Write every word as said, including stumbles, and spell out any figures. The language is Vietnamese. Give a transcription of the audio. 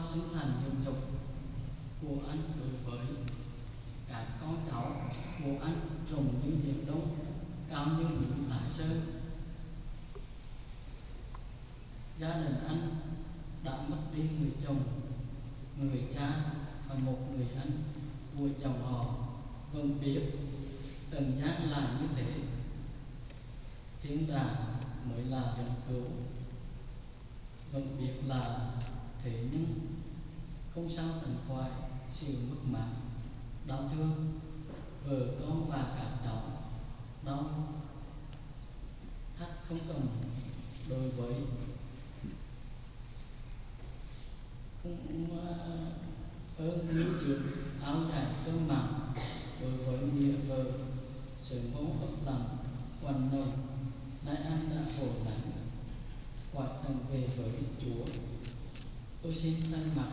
xứng thành dưỡng dục của anh đối với các con cháu của anh rộng như biển Đông, cao như núi Thái Sơn. Gia đình anh đã mất đi người chồng, người cha và một người anh của dòng họ vẫn biết trần gian là như thế, thiên đàng mới là vĩnh cửu. Vẫn biết là thế nhưng không sao tránh khỏi sự mất mát, đau thương vợ con và các cháu, đau thắt không cần đối với cũng ơn nuôi dưỡng áo dài cơm mặn đối với nghĩa vợ sự mong ấp lòng quanh nồng. Nay anh đã khổ lạnh quay thân về với Chúa. Tôi xin thay mặt